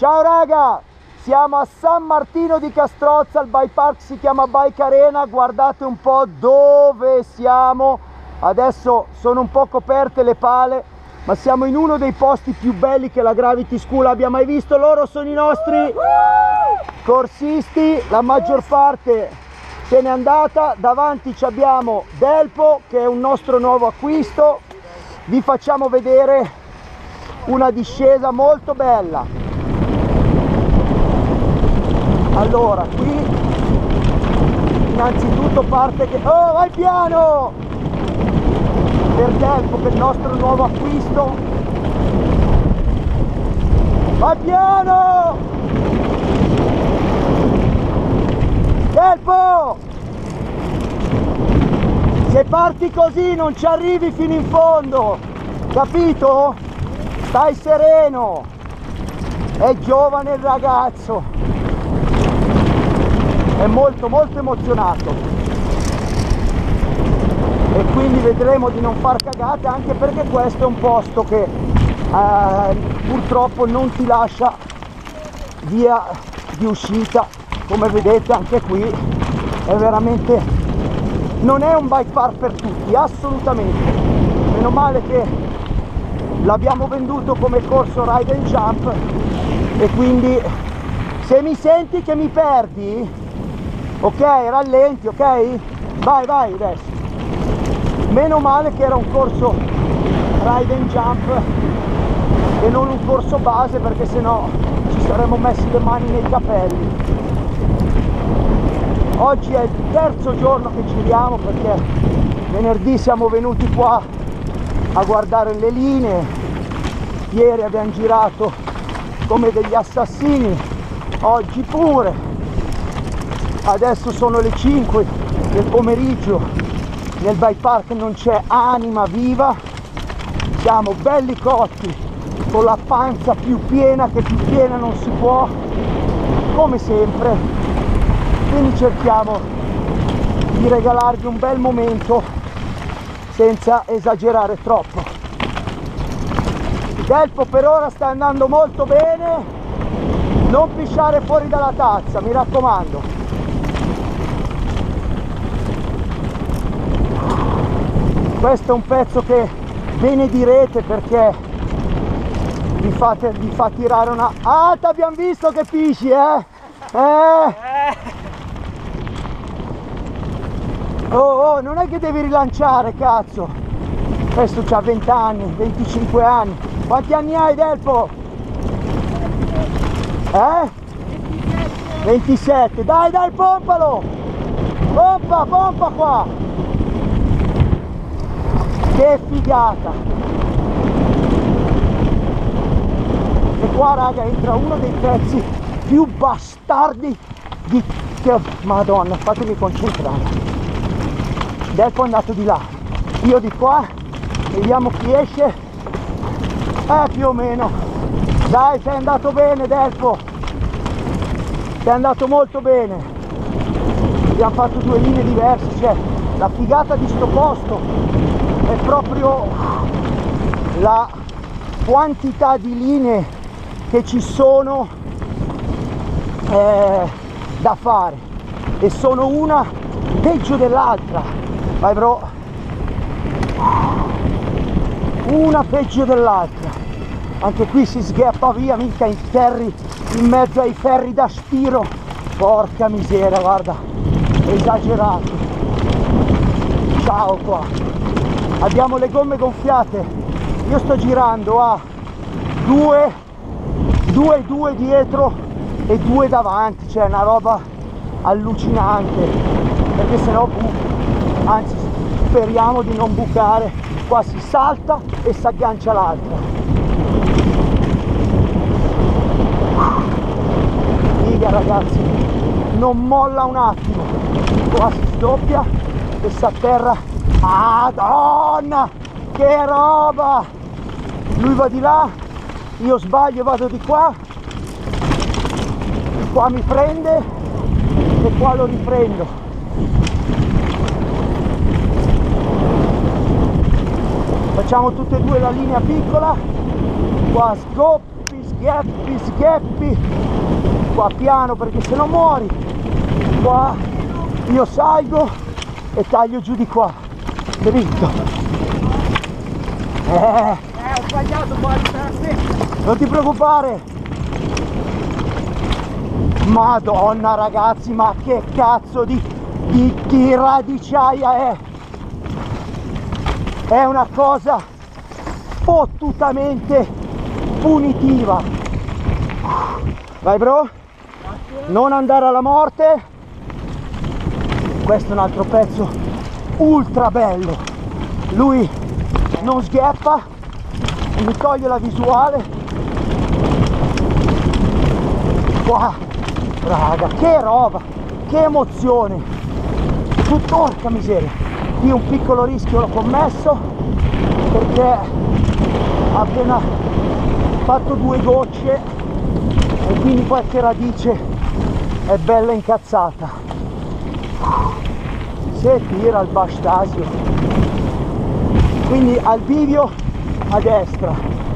Ciao raga, siamo a San Martino di Castrozza, il bike park si chiama Bike Arena, guardate un po' dove siamo. Adesso sono un po' coperte le pale, ma siamo in uno dei posti più belli che la Gravity School abbia mai visto. Loro sono i nostri corsisti, la maggior parte se n'è andata. Davanti abbiamo Delpo, che è un nostro nuovo acquisto. Vi facciamo vedere una discesa molto bella. Allora, qui innanzitutto parte che... Oh, vai piano! Per Delpo, che è il nostro nuovo acquisto. Vai piano! Delpo! Se parti così non ci arrivi fino in fondo, capito? Stai sereno, è giovane il ragazzo, è molto emozionato e quindi vedremo di non far cagate, anche perché questo è un posto che purtroppo non ti lascia via di uscita. Come vedete anche qui è veramente, non è un bike park per tutti, assolutamente. Meno male che l'abbiamo venduto come corso ride and jump, e quindi se mi senti che mi perdi, ok, rallenti, ok? Vai adesso. Meno male che era un corso ride and jump e non un corso base, perché sennò ci saremmo messi le mani nei capelli. Oggi è il terzo giorno che giriamo, perché venerdì siamo venuti qua a guardare le linee, ieri abbiamo girato come degli assassini, oggi pure. Adesso sono le 5 del pomeriggio, nel bike park non c'è anima viva, siamo belli cotti, con la panza più piena che più piena non si può, come sempre, quindi cerchiamo di regalarvi un bel momento senza esagerare troppo. Delpo per ora sta andando molto bene, non pisciare fuori dalla tazza, mi raccomando. Questo è un pezzo che benedirete, perché vi fa tirare una... Ah, ti abbiamo visto che pisci, Oh, non è che devi rilanciare, cazzo. Questo c'ha 20 anni, 25 anni. Quanti anni hai, Delpo? 27. Dai, pompalo! Pompa qua! Che figata! E qua raga entra uno dei pezzi più bastardi di... Madonna, fatemi concentrare. Delpo è andato di là, io di qua, vediamo chi esce. Più o meno. Dai, sei andato bene Delpo, sei andato molto bene. Abbiamo fatto due linee diverse, cioè la figata di sto posto è proprio la quantità di linee che ci sono da fare, e sono una peggio dell'altra. Vai bro, una peggio dell'altra. Anche qui si sgheppa via, mica in ferri, in mezzo ai ferri da stiro. Porca miseria, guarda, esagerato. Ciao qua. Abbiamo le gomme gonfiate, io sto girando a 2 dietro e 2 davanti, cioè una roba allucinante, perché sennò anzi speriamo di non bucare. Qua si salta e si aggancia l'altra. Figa ragazzi, non molla un attimo, qua si sdoppia e si atterra. Madonna, che roba! Lui va di là, io sbaglio, vado di qua mi prende e qua lo riprendo. Facciamo tutte e due la linea piccola, qua scoppi, sgheppi, sgheppi, qua piano perché se no muori, qua io salgo e taglio giù di qua, dritto. Ho sbagliato qua di Non ti preoccupare. Madonna ragazzi, ma che cazzo di radicciaia è? È una cosa fottutamente punitiva. Vai bro, non andare alla morte. Questo è un altro pezzo ultra bello. Lui non sgheppa, mi toglie la visuale. Qua, raga, che roba, che emozione. Porca miseria, qui un piccolo rischio l'ho commesso perché ha appena fatto 2 gocce e quindi qualche radice è bella incazzata. Se tira il bastasio, quindi al bivio a destra.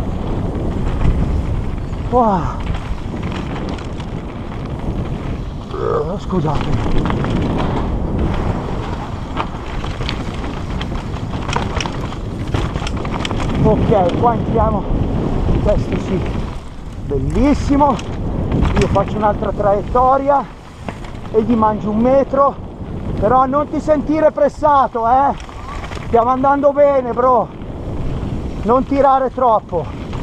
Wow. Scusate. Ok, qua entriamo, questo sì, bellissimo. Io faccio un'altra traiettoria e gli mangio 1 metro, però non ti sentire pressato, stiamo andando bene bro, non tirare troppo.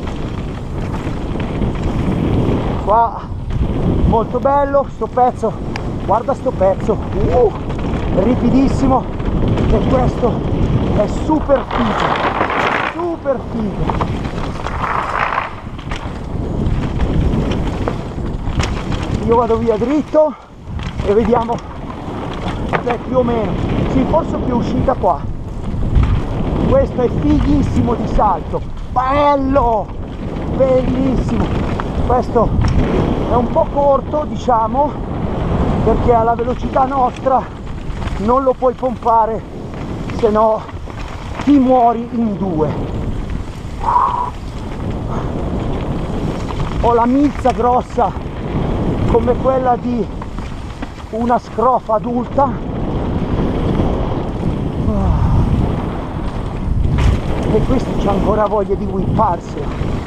Qua molto bello sto pezzo, guarda sto pezzo, ripidissimo, e questo è super figo. Super figo. Io vado via dritto e vediamo se più o meno, sì, forse più uscita qua. Questo è fighissimo di salto, bello, bellissimo. Questo è un po' corto, diciamo, perché alla velocità nostra non lo puoi pompare, se no ti muori in 2. Ho la milza grossa come quella di una scrofa adulta. E questo c'ha ancora voglia di whipparsela.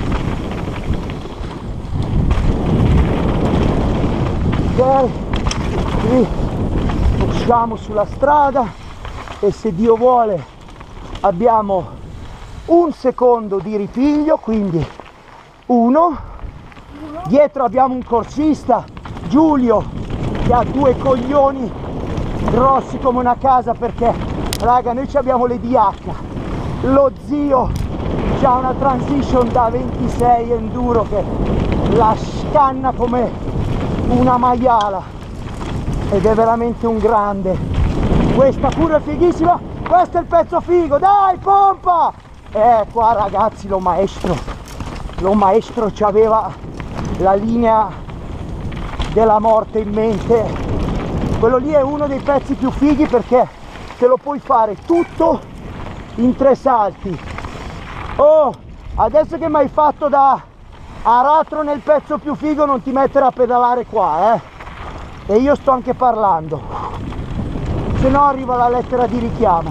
Ok, qui usciamo sulla strada e se Dio vuole abbiamo 1 secondo di ripiglio, quindi 1. Dietro abbiamo un corsista, Giulio, che ha 2 coglioni grossi come una casa, perché raga noi abbiamo le DH, lo zio ha una transition da 26 enduro che la scanna come una maiala ed è veramente un grande. Questa pure è fighissima, questo è il pezzo figo, dai pompa! Qua ragazzi lo maestro ci aveva la linea della morte in mente. Quello lì è uno dei pezzi più fighi perché te lo puoi fare tutto in 3 salti. Oh, adesso che mi hai fatto da aratro nel pezzo più figo non ti mettere a pedalare qua, e io sto anche parlando, se no arriva la lettera di richiamo.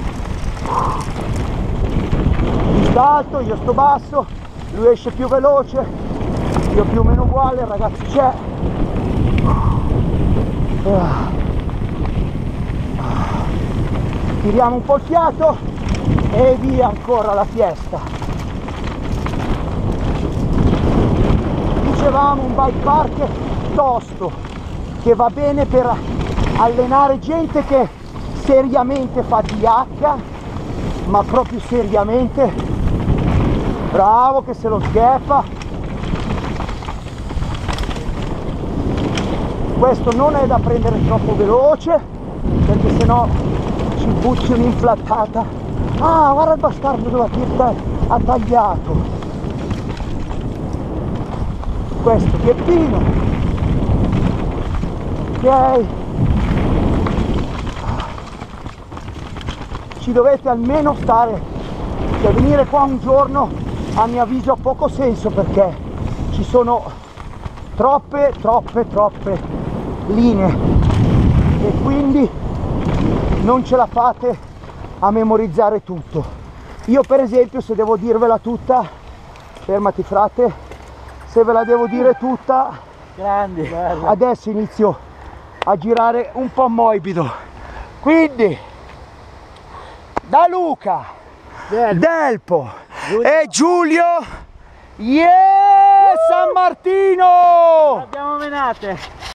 Lui sta alto, io sto basso, lui esce più veloce, io più o meno uguale, ragazzi c'è. Tiriamo un po' il fiato e via ancora la fiesta. Dicevamo un bike park tosto che va bene per allenare gente che seriamente fa DH, ma proprio seriamente. Bravo che se lo sgheppa. Questo non è da prendere troppo veloce perché sennò ci butti un'inflattata. Ah, guarda il bastardo dove ha tagliato. Questo gheppino. Ok, ci dovete almeno stare, cioè venire qua un giorno a mio avviso ha poco senso perché ci sono troppe linee e quindi non ce la fate a memorizzare tutto. Io per esempio, se devo dirvela tutta, fermati frate, se ve la devo dire tutta, Grande. adesso inizio a girare un po' morbido. Quindi da Luca, Delpo e Giulio, yeah, San Martino! Abbiamo menate.